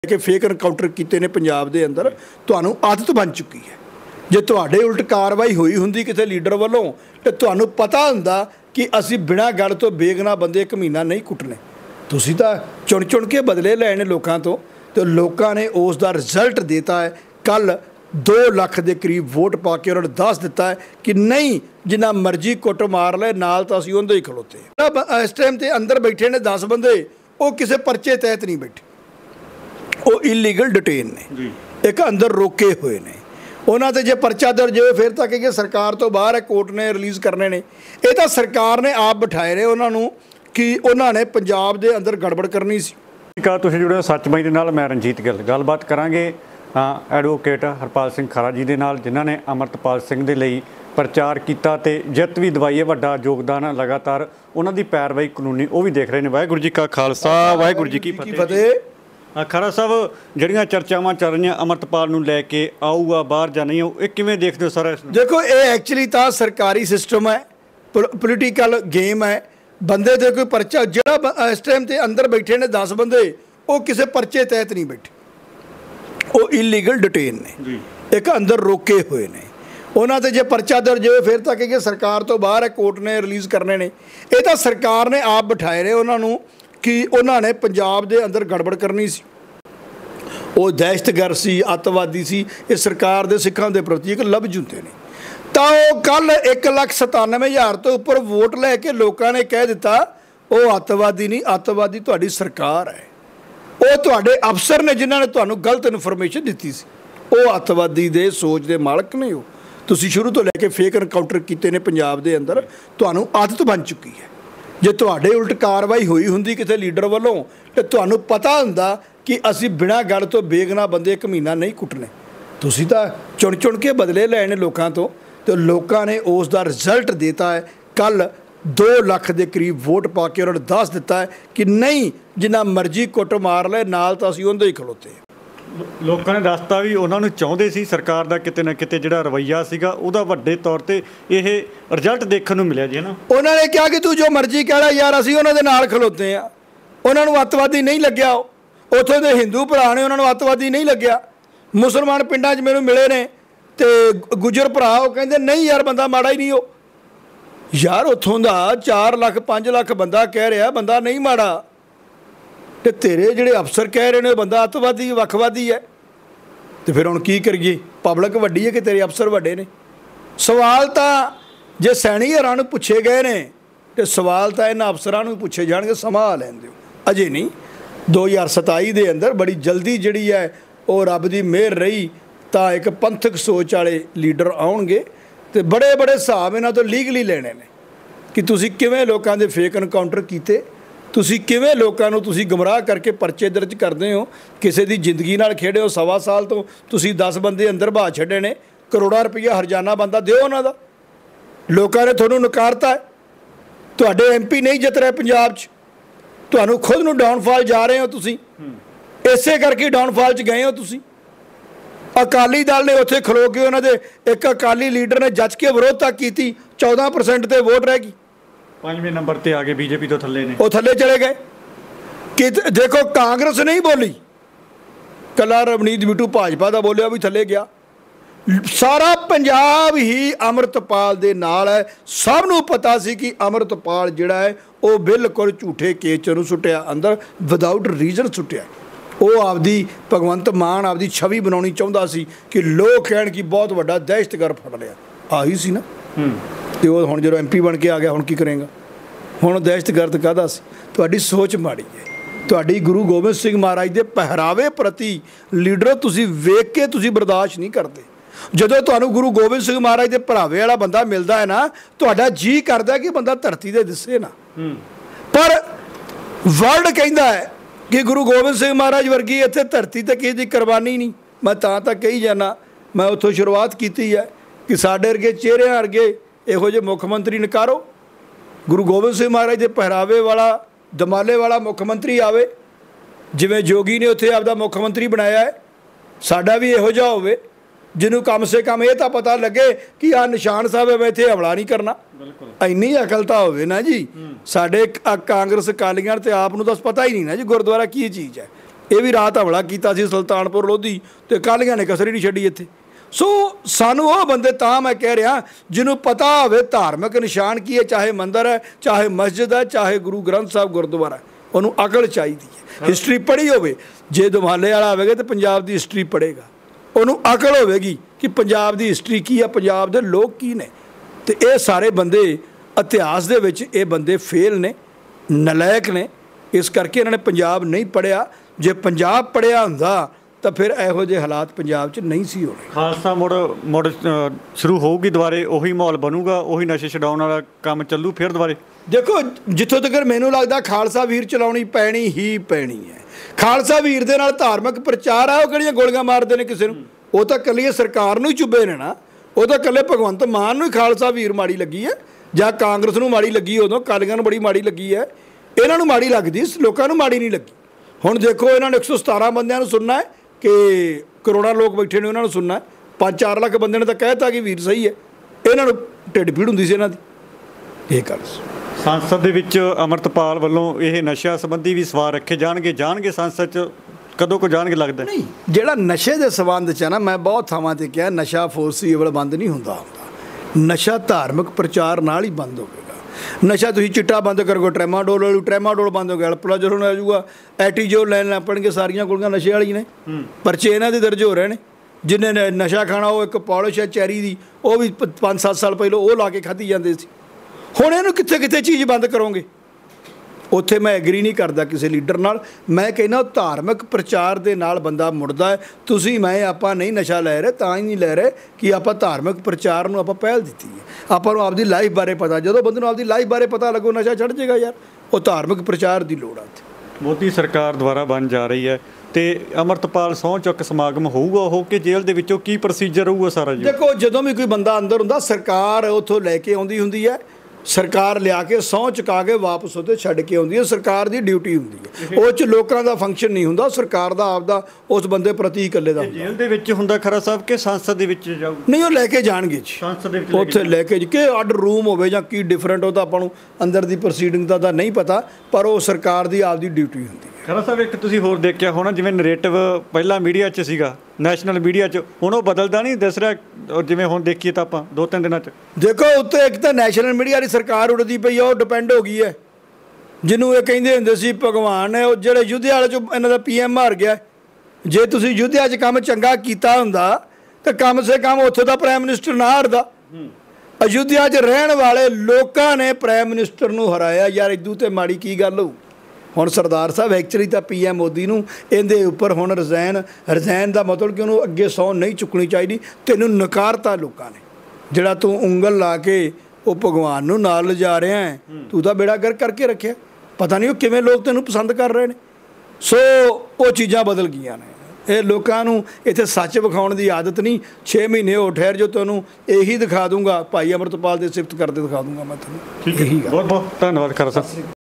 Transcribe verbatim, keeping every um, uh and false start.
कि fake encounter किए ने पंजाब दे अंदर तुहानूं आदत बन चुकी है। जे तुहाडे उल्ट कार्रवाई हुई हुंदी किसी लीडर वालों तो तुहानूं पता हुंदा कि असीं बिना गल तो बेगुनाह बंदे एक महीना नहीं कुटने। तुसीं तां चुन चुन के बदले लैने लोकां तो तो लोकां ने उस दा रिजल्ट देता है। कल दो लख के करीब वोट पा के उन्होंने दस दिता है कि नहीं जिन्ना मर्जी कुट मार ले नाल तां असीं उहदे ही खलोते। इस टाइम ते अंदर बैठे ने दस बंदे वो किसी परचे तहत नहीं बैठे, वो इलीगल डिटेन ने, एक अंदर रोके हुए ने। उन्होंने जे परचा दर्ज हो फिर तक कि सरकार तो बाहर है, कोर्ट ने रिलीज़ करने ने। ये तो सरकार ने आप बिठाए ने उन्होंने कि उन्होंने पंजाब के अंदर गड़बड़ करनी सी। का तुसीं जुड़े सचबाई दे नाल मैं रणजीत गिल गलबात करांगे एडवोकेट हरपाल सिंह खारा जी दे नाल, जिन्हां ने अमरतपाल सिंह दे लई प्रचार किया तो जित भी दवाई है वड्डा योगदान लगातार उन्हों की पैरवाई कानूनी वो भी देख रहे हैं। वाहिगुरू जी का खालसा वाहिगुरू जी की फतेह। खारा साहब जड़ियाँ चर्चावां चल रही अमरतपाल नूं लैके आऊगा बाहर जा नहीं आऊ, किवें देखदे हो सारा? देखो ये एक्चुअली तो सरकारी सिस्टम है, पोलिटिकल गेम है। बंदे दे कोई परचा जिहड़ा इस टाइम ते अंदर बैठे ने दस बंदे वो किसी परचे तहत नहीं बैठे, वो इलीगल डिटेन ने, एक अंदर रोके हुए ने। उन्होंने जे परचा दर्ज हो फिर तक कि सरकार तो बाहर है, कोर्ट ने रिलीज़ करने ने। ये तो सरकार ने आप बिठाए ने उन्होंने कि उन्होंने पंजाब के अंदर गड़बड़ करनी सी। वो दहशतगर्द सी, अतवादी सी, ये सरकार के सिखां के प्रति एक लभ जुते ने। तो कल एक लख सतानवे हज़ार तो उपर वोट लैके लोगों ने कह दिता वो अतवादी नहीं, अतवादी तुहाडी सरकार है। वो तुहाडे अफसर ने जिन्होंने तुहानूं गलत इन्फॉर्मेशन दी सी, वो अतवादी दे सोच के मालक ने। हो तुसीं शुरू तो लैके फेक एनकाउंटर किए ने पंजाब के अंदर, तुहानूं आदत बन चुकी है। जे तुहाडे उल्ट कार्रवाई हुई हुंदी किसी लीडर वालों तो तुहानूं पता हुंदा कि असीं बिना गल तो बेगुनाह बंदे एक महीना नहीं कुटने। तुसीं तां चुन चुन के बदले लैने लोकां तो तो लोकां ने उस दा रिजल्ट देता है। कल दो लख के करीब वोट पा के उन्होंने दस दिता है कि नहीं जिन्ना मर्जी कुट मार ले नाल तां असीं उहदे ही खलोते। लोगों ने दसता भी उन्होंने चाहते सी सरकार का किते ना किते जिहड़ा रवैया सीगा उहदा वड्डे तौर ते यह रिजल्ट देखने को मिलिया जी, है ना। उन्होंने कहा कि तू जो मर्जी कहड़ा यार असीं उहनां दे नाल खलोते हैं। उन्होंने अतवादी नहीं लग्या, उत्थों दे हिंदू भरा ने उन्होंने अतवादी नहीं लग्या। मुसलमान पिंडां 'च मैनूं मिले ने तो गुजर भरा वो कहंदे नहीं यार बंदा माड़ा ही नहीं हो। यार उत्थों दा चार लख पाँच लख बंदा कह रहा बंदा नहीं माड़ा, तो तेरे जिहड़े अफसर कह रहे हैं बंदा अतवादी वखवादी है। तो फिर हुण की करिए? पब्लिक वड्डी है कि तेरे अफसर वड्डे ने? सवाल तो जे सैनी हरां नूं पुछे गए ने तो सवाल तो इन्हां अफसरां नूं पुछे जाणगे। समा लैण दिओ, अजे नहीं। दो हज़ार सताई दे अंदर बड़ी जल्दी जिहड़ी है वो रब दी मेहर रही तो एक पंथक सोच वाले लीडर आउणगे तो बड़े बड़े हिसाब इन्हां तो लीगली लेने ने कि तुसीं किवें लोकां दे फेक एनकाउंटर कीते, तुसीं किवें लोकां नूं तुसीं गुमराह करके परचे दर्ज करदे हो, किसी दी जिंदगी नाल खेडे हो। सवा साल तो तुसीं दस बंदे अंदर बहा छड्डे ने, करोड़ां रुपया हरजाना बनदा दिओ उन्हां दा। लोकां ने तुहानूं नकारता है, तुहाडे एम पी नहीं जित रहे पंजाब च, तुहानूं खुद नूं डाउनफॉल जा रहे हो तुसीं, इसे करके डाउनफॉल च गए हो तुसीं। अकाली दल ने उत्थे खलो के उन्होंने एक अकाली लीडर ने जज के विरोधता की, चौदह परसेंट ते वोट रह गई, पांचवें नंबर ते आ गए बीजेपी तो थल्ले ने, वो थल्ले चले गए। कि देखो कांग्रेस नहीं बोली, कला रवनीत बिट्टू भाजपा का बोलिया भी थल्ले गया। सारा पंजाब ही अमरतपाल दे नाल है। सब नूं पता सी कि अमरतपाल जिहड़ा है वो बिल्कुल झूठे केस च सुट्टिया अंदर, विदाउट रीजन सुट्टिया। वो आपदी भगवंत मान आपदी छवि बनानी चाहता सी कि लोग कहण कि बहुत वड्डा दहशतगर्द फड़ लिया। आही सी ना, तो वो हुण जो एम पी बन के आ गया हुण की करेगा? हुण दहशतगर्द काहदा सी? तुहाडी सोच माड़ी है। तुहाडी गुरु गोबिंद सिंह महाराज के पहरावे प्रति लीडर तुसीं वेख के तुसीं बर्दाश्त नहीं करते। जदों तुहानूं गुरु गोबिंद सिंह महाराज के पहरावे वाला बंदा मिलता है ना, तुहाडा जी करदा कि बंदा धरती ते दिसे ना। पर वर्ल्ड कहता है कि गुरु गोबिंद सिंह महाराज वर्गी इत्थे धरती ते किसी की कुरबानी नहीं। मैं तां तक कही जाना, मैं उत्थों शुरुआत की है कि साडे वर्गे चेहरे वर्गे इहो जिहे मुख मंत्री नकारो। गुरु गोबिंद सिंह महाराज के पहरावे वाला दमाले वाला मुख मंत्री आवे, जिवें जोगी ने उत्थे आपदा मुख मंत्री बनाया है, साडा भी इहो जिहा होवे जिन्हों कम से कम ये तो पता लगे कि आ निशान साहब मैं इत्थे हमला नहीं करना। इन्नी अकल तो होवे ना जी। साडे कांग्रेस अकालियां ते आप नूं तां पता ही नहीं ना जी गुरुद्वारा की चीज़ है। ਇਹ ਵੀ ਰਾਤ ਹਮਲਾ ਕੀਤਾ ਸੀ ਸੁਲਤਾਨਪੁਰ ਲੋਧੀ ਤੇ ਕਾਲੀਆਂ ਨੇ ਕਸਰ ਹੀ ਨਹੀਂ ਛੱਡੀ ਇੱਥੇ। ਸੋ ਸਾਨੂੰ ਉਹ ਬੰਦੇ, ਤਾਂ ਮੈਂ ਕਹਿ ਰਿਹਾ, ਜਿਹਨੂੰ ਪਤਾ ਹੋਵੇ ਧਾਰਮਿਕ ਨਿਸ਼ਾਨ ਕੀ ਹੈ, ਚਾਹੇ ਮੰਦਰ ਹੈ, ਚਾਹੇ ਮਸਜਿਦ ਹੈ, ਚਾਹੇ ਗੁਰੂ ਗ੍ਰੰਥ ਸਾਹਿਬ ਗੁਰਦੁਆਰਾ ਹੈ, ਉਹਨੂੰ ਅਕਲ ਚਾਹੀਦੀ ਹੈ। ਹਿਸਟਰੀ ਪੜ੍ਹੀ ਹੋਵੇ, ਜੇ ਦੁਮਾਲੇ ਵਾਲਾ ਹੋਵੇਗਾ ਤਾਂ ਪੰਜਾਬ ਦੀ ਹਿਸਟਰੀ ਪੜ੍ਹੇਗਾ, ਉਹਨੂੰ ਅਕਲ ਹੋਵੇਗੀ ਕਿ ਪੰਜਾਬ ਦੀ ਹਿਸਟਰੀ ਕੀ ਆ, ਪੰਜਾਬ ਦੇ ਲੋਕ ਕੀ ਨੇ। ਤੇ ਇਹ ਸਾਰੇ ਬੰਦੇ ਇਤਿਹਾਸ ਦੇ ਵਿੱਚ ਇਹ ਬੰਦੇ ਫੇਲ ਨੇ, ਨਲਾਇਕ ਨੇ, ਇਸ ਕਰਕੇ ਇਹਨਾਂ ਨੇ ਪੰਜਾਬ ਨਹੀਂ ਪੜ੍ਹਿਆ। ਜੇ ਪੰਜਾਬ ਪੜ੍ਹਿਆ ਹੁੰਦਾ ਤਾਂ ਫਿਰ ਇਹੋ ਜਿਹੇ ਹਾਲਾਤ ਪੰਜਾਬ 'ਚ ਨਹੀਂ ਸੀ ਹੋਣੇ। ਖਾਲਸਾ ਮੁੜ ਮੁੜ ਅ, ਸ਼ੁਰੂ ਹੋਊਗੀ ਦੁਬਾਰੇ, ਉਹੀ ਮਾਹੌਲ ਬਣੂਗਾ, ਉਹੀ ਨਸ਼ੇ ਛਡਾਉਣ ਵਾਲਾ ਕੰਮ ਚੱਲੂ ਫਿਰ ਦੁਬਾਰੇ। ਦੇਖੋ, ਜਿੱਥੋਂ ਤੱਕ ਮੈਨੂੰ ਲੱਗਦਾ ਖਾਲਸਾ ਵੀਰ ਚਲਾਉਣੀ ਪੈਣੀ ਹੀ ਪੈਣੀ ਹੈ। ਖਾਲਸਾ ਵੀਰ ਦੇ ਨਾਲ ਧਾਰਮਿਕ ਪ੍ਰਚਾਰ ਆ, ਉਹ ਕਿਹੜੀਆਂ ਗੋਲੀਆਂ ਮਾਰਦੇ ਨੇ ਕਿਸੇ ਨੂੰ? ਉਹ ਤਾਂ ਇਕੱਲੀ ਸਰਕਾਰ ਨੂੰ ਹੀ ਚੁੱਭੇ ਨੇ ਨਾ, ਉਹ ਤਾਂ ਇਕੱਲੇ ਭਗਵੰਤ ਮਾਨ ਨੂੰ ਹੀ ਖਾਲਸਾ ਵੀਰ ਮਾੜੀ ਲੱਗੀ ਹੈ, ਜਾਂ ਕਾਂਗਰਸ ਨੂੰ ਮਾੜੀ ਲੱਗੀ, ਉਦੋਂ ਅਕਾਲੀਆਂ ਨੂੰ ਬੜੀ ਮਾੜੀ ਲੱਗੀ ਹੈ, ਇਹਨਾਂ ਨੂੰ ਮਾੜੀ ਲੱਗਦੀ, ਲੋਕਾਂ ਨੂੰ ਮਾੜੀ ਨਹੀਂ ਲੱਗੀ। ਹੁਣ ਦੇਖੋ, ਇਹਨਾਂ ਨੇ ਇੱਕ ਸੌ ਸਤਾਰਾਂ ਬੰਦਿਆਂ ਨੂੰ ਸੁਣਨਾ ਹੈ ਕਿ ਕਰੋੜਾਂ ਲੋਕ ਬੈਠੇ ਨੇ ਉਹਨਾਂ ਨੂੰ ਸੁਣਨਾ ਹੈ? ਪੰਜ ਚਾਰ ਲੱਖ ਬੰਦੇ ਨੇ ਤਾਂ ਕਹਿਤਾ ਕਿ ਵੀਰ ਸਹੀ ਹੈ, ਇਹਨਾਂ ਨੂੰ ਢਿੱਡ ਪੀੜ ਹੁੰਦੀ ਸੀ ਇਹਨਾਂ ਦੀ। ਇਹ ਗੱਲ ਸੰਸਦ ਦੇ ਵਿੱਚ ਅੰਮ੍ਰਿਤਪਾਲ ਵੱਲੋਂ ਇਹ ਨਸ਼ਾ ਸੰਬੰਧੀ ਵੀ ਸਵਾਲ ਰੱਖੇ ਜਾਣਗੇ ਜਾਣਗੇ ਸੰਸਦ 'ਚ ਕਦੋਂ ਕੋ ਜਾਣਗੇ ਲੱਗਦਾ? ਨਹੀਂ, ਜਿਹੜਾ ਨਸ਼ੇ ਦੇ ਸੰਬੰਧ 'ਚ ਹੈ ਨਾ, ਮੈਂ ਬਹੁਤ ਥਾਵਾਂ 'ਤੇ ਕਿਹਾ, ਨਸ਼ਾ ਫੋਰਸੀਬਲ ਬੰਦ ਨਹੀਂ ਹੁੰਦਾ ਹੁੰਦਾ, ਨਸ਼ਾ ਧਾਰਮਿਕ ਪ੍ਰਚਾਰ ਨਾਲ ਹੀ ਬੰਦ ਹੋਵੇਗਾ। ਨਸ਼ਾ ਤੁਸੀਂ ਚਿੱਟਾ ਬੰਦ ਕਰੋਗੇ, ਟਰੈਮਾਡੋਲ ਵਾਲੂ ਟਰੈਮਾਡੋਲ ਬੰਦ ਹੋ ਗਿਆ, ਅਲਪਲਾਜੋਲ ਆ ਜਾਊਗਾ, ਐਟੀਜੋਲ ਲੈਣ ਲੱਗ ਪੈਣਗੇ, ਸਾਰੀਆਂ ਗੋਲੀਆਂ ਨਸ਼ੇ ਵਾਲੀ ਨੇ, ਪਰਚੇ ਇਹਨਾਂ ਦੇ ਦਰਜ ਹੋ ਰਹੇ ਨੇ। ਜਿਹਨੇ ਨਸ਼ਾ ਖਾਣਾ, ਉਹ ਇੱਕ ਪੌਲਿਸ਼ ਹੈ ਚੈਰੀ ਦੀ, ਉਹ ਵੀ ਪੰਜ ਸੱਤ ਸਾਲ ਪਹਿਲਾਂ ਉਹ ਲਾ ਕੇ ਖਾਧੀ ਜਾਂਦੇ ਸੀ। ਹੁਣ ਇਹਨੂੰ ਕਿੱਥੇ ਕਿੱਥੇ ਚੀਜ਼ ਬੰਦ ਕਰੋਗੇ? ਉੱਥੇ ਮੈਂ ਐਗਰੀ ਨਹੀਂ ਕਰਦਾ ਕਿਸੇ ਲੀਡਰ ਨਾਲ। ਮੈਂ ਕਹਿੰਦਾ ਧਾਰਮਿਕ ਪ੍ਰਚਾਰ ਦੇ ਨਾਲ ਬੰਦਾ ਮੁੜਦਾ ਹੈ। ਤੁਸੀਂ ਮੈਂ ਆਪਾਂ ਨਹੀਂ ਨਸ਼ਾ ਲੈ ਰਹੇ, ਤਾਂ ਹੀ ਨਹੀਂ ਲੈ ਰਹੇ ਕਿ ਆਪਾਂ ਧਾਰਮਿਕ ਪ੍ਰਚਾਰ ਨੂੰ ਆਪਾਂ ਪਹਿਲ ਦਿੱਤੀ ਹੈ। ਆਪਾਂ ਨੂੰ ਆਪਦੀ ਲਾਈਫ ਬਾਰੇ ਪਤਾ, ਜਦੋਂ ਬੰਦੇ ਨੂੰ ਆਪਦੀ ਲਾਈਫ ਬਾਰੇ ਪਤਾ ਲੱਗੋ, ਨਸ਼ਾ ਛੱਡ ਜਾਏਗਾ ਯਾਰ। ਉਹ ਧਾਰਮਿਕ ਪ੍ਰਚਾਰ ਦੀ ਲੋੜ ਆ। ਮੋਦੀ ਸਰਕਾਰ ਦੁਆਰਾ ਬਣ ਜਾ ਰਹੀ ਹੈ ਤੇ ਅੰਮ੍ਰਿਤਪਾਲ ਸਹੁੰ ਚੁੱਕ ਸਮਾਗਮ ਹੋਊਗਾ ਉਹ, ਕਿ ਜੇਲ੍ਹ ਦੇ ਵਿੱਚੋਂ ਕੀ ਪ੍ਰੋਸੀਜਰ ਹੋਊਗਾ ਸਾਰਾ ਜੀ? ਦੇਖੋ, ਜਦੋਂ ਵੀ ਕੋਈ ਬੰਦਾ ਅੰਦਰ ਹੁੰਦਾ, ਸਰਕਾਰ ਉੱਥੋਂ ਲੈ ਕੇ ਆਉਂਦੀ ਹੁੰਦੀ ਹੈ, ਸਰਕਾਰ ਲਿਆ ਕੇ ਸਹੁੰ ਚੁਕਾ ਕੇ ਵਾਪਸ ਉੱਥੇ ਛੱਡ ਕੇ ਆਉਂਦੀ ਹੈ। ਸਰਕਾਰ ਦੀ ਡਿਊਟੀ ਹੁੰਦੀ ਹੈ, ਉਹ 'ਚ ਲੋਕਾਂ ਦਾ ਫੰਕਸ਼ਨ ਨਹੀਂ ਹੁੰਦਾ, ਸਰਕਾਰ ਦਾ ਆਪਦਾ ਉਸ ਬੰਦੇ ਪ੍ਰਤੀ ਇਕੱਲੇ ਦਾ ਹੁੰਦਾ। ਜੇਲ੍ਹ ਦੇ ਵਿੱਚ ਹੁੰਦਾ ਖਰਾ ਸਾਹਿਬ ਕਿ ਸੰਸਦ ਦੇ ਵਿੱਚ ਜਾਊ? ਨਹੀਂ, ਉਹ ਲੈ ਕੇ ਜਾਣਗੇ ਜੀ ਸੰਸਦ ਦੇ ਵਿੱਚ, ਉੱਥੇ ਲੈ ਕੇ ਕਿ ਅੱਡ ਰੂਮ ਹੋਵੇ ਜਾਂ ਕੀ ਡਿਫਰੈਂਟ, ਉਹ ਤਾਂ ਆਪਾਂ ਨੂੰ ਅੰਦਰ ਦੀ ਪ੍ਰੋਸੀਡਿੰਗ ਦਾ ਤਾਂ ਨਹੀਂ ਪਤਾ, ਪਰ ਉਹ ਸਰਕਾਰ ਦੀ ਆਪਦੀ ਡਿਊਟੀ ਹੁੰਦੀ ਹੈ। ਖਰਾ ਸਾਹਿਬ, ਇੱਕ ਤੁਸੀਂ ਹੋਰ ਦੇਖਿਆ ਹੋਣਾ, ਜਿਵੇਂ ਨਰੇਟਿਵ ਪਹਿਲਾਂ ਮੀਡੀਆ 'ਚ ਸੀਗਾ, ਨੈਸ਼ਨਲ ਮੀਡੀਆ 'ਚ, ਹੁਣ ਉਹ ਬਦਲਦਾ ਨਹੀਂ ਦਿਸ ਰਿਹਾ, ਜਿਵੇਂ ਹੁਣ ਦੇਖੀਏ ਤਾਂ ਆਪਾਂ ਦੋ ਤਿੰਨ ਦਿਨਾਂ 'ਚ। ਦੇਖੋ, ਉੱਤੇ ਇੱਕ ਤਾਂ ਨੈਸ਼ਨਲ ਮੀਡੀਆ ਦੀ ਸਰਕਾਰ ਉੱਡਦੀ ਪਈ ਆ, ਉਹ ਡਿਪੈਂਡ ਹੋ ਗਈ ਹੈ। ਜਿਹਨੂੰ ਇਹ ਕਹਿੰਦੇ ਹੁੰਦੇ ਸੀ ਭਗਵਾਨ ਹੈ, ਉਹ ਜਿਹੜੇ ਯੁੱਧਿਆ ਵਾਲੇ 'ਚ ਇਹਨਾਂ ਦਾ ਪੀ ਐਮ ਹਾਰ ਗਿਆ। ਜੇ ਤੁਸੀਂ ਯੁੱਧਿਆ 'ਚ ਕੰਮ ਚੰਗਾ ਕੀਤਾ ਹੁੰਦਾ ਤਾਂ ਕਮ ਸੇ ਕਮ ਉੱਥੋਂ ਦਾ ਪ੍ਰਾਈਮ ਮਿਨਿਸਟਰ ਨਾ ਹਾਰਦਾ। ਅਯੁੱਧਿਆ 'ਚ ਰਹਿਣ ਵਾਲੇ ਲੋਕਾਂ ਨੇ ਪ੍ਰਾਈਮ ਮਿਨਿਸਟਰ ਨੂੰ ਹਰਾਇਆ ਯਾਰ, ਇਦੂ ਤੇ ਮਾੜੀ ਕੀ ਗੱਲ ਹੋਊ? ਹੁਣ ਸਰਦਾਰ ਸਾਹਿਬ ਐਕਚੁਅਲੀ ਤਾਂ ਪੀ ਐਮ ਮੋਦੀ ਨੂੰ ਇਹਦੇ ਉੱਪਰ ਹੁਣ ਰਿਜ਼ਾਈਨ ਰਿਜ਼ਾਈਨ ਦਾ ਮਤਲਬ ਕਿ ਉਹਨੂੰ ਅੱਗੇ ਸਹੁੰ ਨਹੀਂ ਚੁੱਕਣੀ ਚਾਹੀਦੀ। ਤੈਨੂੰ ਨਕਾਰਤਾ ਲੋਕਾਂ ਨੇ, ਜਿਹੜਾ ਤੂੰ ਉਂਗਲ ਲਾ ਕੇ ਉਹ ਭਗਵਾਨ ਨੂੰ ਨਾਲ ਲਿਜਾ ਰਿਹਾ ਹੈ, ਤੂੰ ਤਾਂ ਬੇੜਾ ਗਰਕ ਕਰਕੇ ਰੱਖਿਆ। ਪਤਾ ਨਹੀਂ ਉਹ ਕਿਵੇਂ ਲੋਕ ਤੈਨੂੰ ਪਸੰਦ ਕਰ ਰਹੇ ਨੇ। ਸੋ ਉਹ ਚੀਜ਼ਾਂ ਬਦਲ ਗਈਆਂ ਨੇ। ਇਹ ਲੋਕਾਂ ਨੂੰ ਇੱਥੇ ਸੱਚ ਵਿਖਾਉਣ ਦੀ ਆਦਤ ਨਹੀਂ। ਛੇ ਮਹੀਨੇ ਹੋ ਠਹਿਰ ਜੋ, ਤੁਹਾਨੂੰ ਇਹੀ ਦਿਖਾ ਦੂੰਗਾ, ਭਾਈ ਅੰਮ੍ਰਿਤਪਾਲ ਦੇ ਸਿਫਤ ਕਰਦੇ ਦਿਖਾ ਦੂੰਗਾ ਮੈਂ ਤੁਹਾਨੂੰ। ਇਹੀ ਗੱਲ। ਬਹੁਤ ਬਹੁਤ ਧੰਨਵਾਦ ਖਰਾ ਸਾਹਿਬ।